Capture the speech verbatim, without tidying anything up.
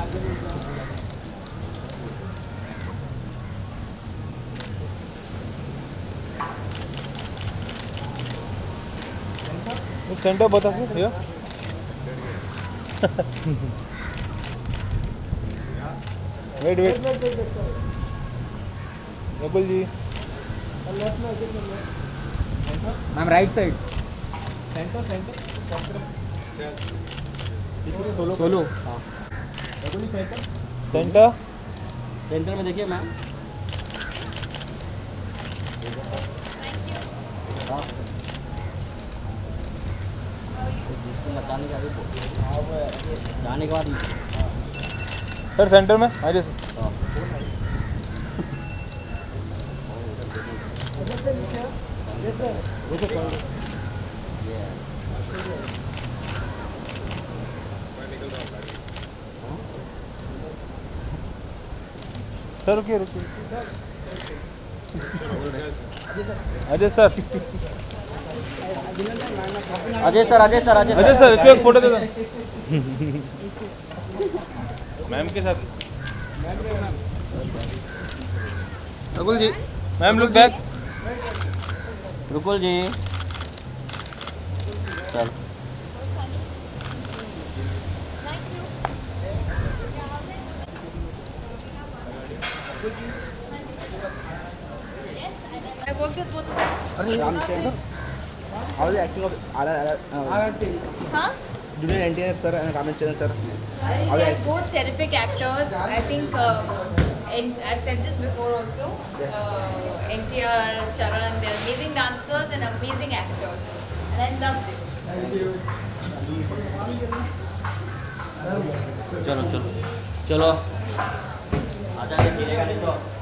Centre बता भैया। Wait wait Rakul ji. Ma'am right side. Centre centre solo solo. हाँ centre centre centre में देखिए मैम। हाँ जिसको मचाने का भी जाने के बाद सर सेंटर में आ जाइए सर। सर रुकिए रुकिए Ajay sir Ajay sir Ajay sir Ajay Ajay sir इसको एक फोटो दे दो मैम के साथ। Rakul ji ma'am look back. Rakul ji चल। I worked with both of them. Ramchandra how is the acting of R R R Huh? Junior N T R sir and Ramachandran sir? They are both terrific actors. I think uh, and I've said this before also. Uh, N T R, Charan, they're amazing dancers and amazing actors, and I loved it. चलो चलो चलो आजा गिरेगा नहीं तो